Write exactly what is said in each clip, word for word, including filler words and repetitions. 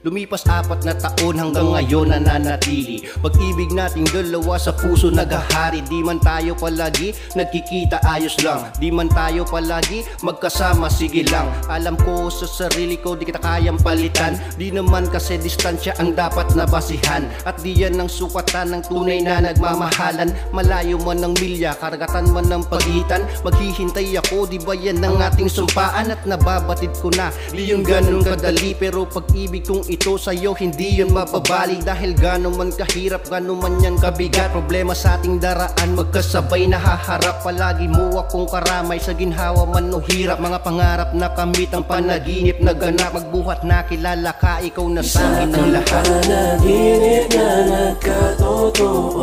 Lumipas apat na taon hanggang ngayon nananatili. Pag-ibig nating dalawa sa puso naghahari. Di man tayo palagi nagkikita, ayos lang. Di man tayo palagi magkasama, sige lang. Alam ko sa sarili ko di kita kayang palitan. Di naman kasi distansya ang dapat na basihan. At di yan ang sukatan ng tunay na nagmamahalan. Malayo man ng milya, karagatan man ng pagitan. Maghihintay ako, di ba yan ang ating sumpaan? At nababatid ko na, di yung ganun kadali. Pero pag-ibig kong ito sa'yo, hindi yun mapabali. Dahil gano'n man kahirap, gano'n man yan kabigat. Problema sa ating daraan, magkasabay nahaharap. Palagi mo akong karamay, sa ginhawa man o hirap. Mga pangarap na kamit, ang panaginip na ganap. Magbuhat na kilala ka, ikaw na sa'kin ang lahat. Isang panaginip na nagkatotoo.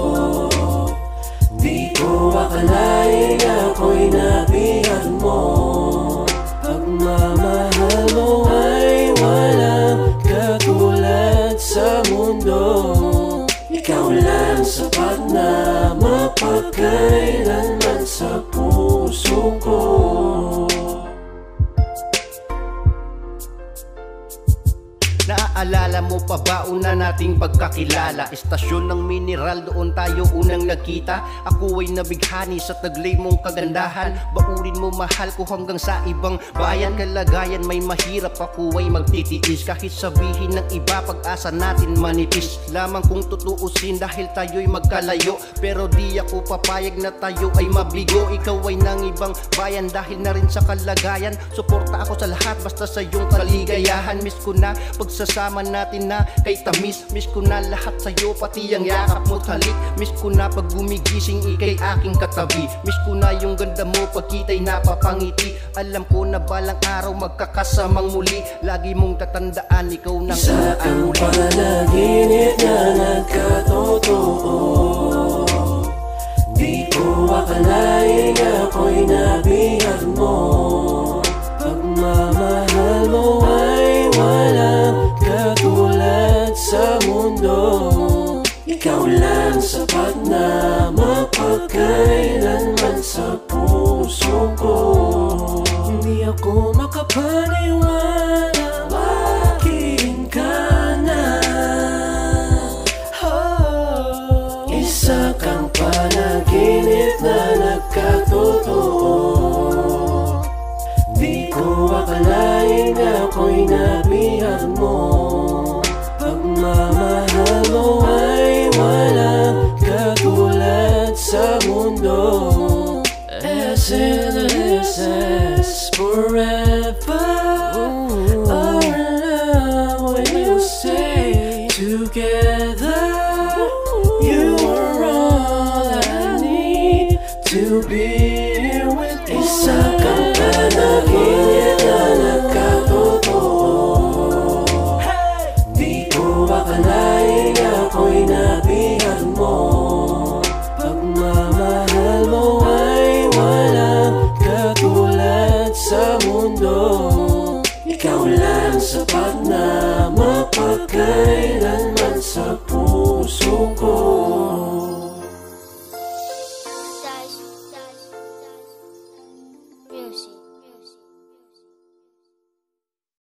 Di ko akalain ako'y nabihan mo. Pagmamahal mo ay walang katulad sa mundo. Ikaw lang sapat na mapagkailanman sa puso ko. Naaalala mo pa ba una nating pagkakilala? Estasyon ng mineral, doon tayo unang nagkita. Ako ay nabighani sa taglay mong kagandahan. Baunin mo mahal ko hanggang sa ibang bayan. Kalagayan may mahirap, ako ay magtitiis. Kahit sabihin ng iba, pag-asa natin manipis. Lamang kung tutuusin dahil tayo'y magkalayo. Pero di ako papayag na tayo ay mabigo. Ikaw ay nang ibang bayan dahil na rin sa kalagayan. Suporta ako sa lahat basta sa iyong kaligayahan. Miss ko na pagsasama natin na kay tamis. Miss ko na lahat sa'yo, pati ang yakap mo't halik. Miss ko na pag gumigising ikay aking katabi. Miss ko na yung ganda mo pag kita'y napapangiti. Alam ko na balang araw magkakasamang muli. Lagi mong tatandaan, ikaw nang isa kang panaginip na nagkatotoo. Di ko akalain ako'y nabihan mo. Pagmamahal mo ay walang katulad sa mundo. Ikaw lang sapat na mapagkailanman sa puso ko. Hindi ako makapaniwala, akin ka na. Oh, isa kang panaginip na nagkatotoo. Di ko akalain ako'y nabihan mo. Pagmamahal mo ay walang katulad sa mundo. S N S S forever. Our love will stay together. You are all I need to be with you. Isa kang panaginip na nagkatotoo. Di ko akalain ako'y nabihan mo. Pagmamahal mo ay walang katulad sa mundo. Ikaw lang sapat na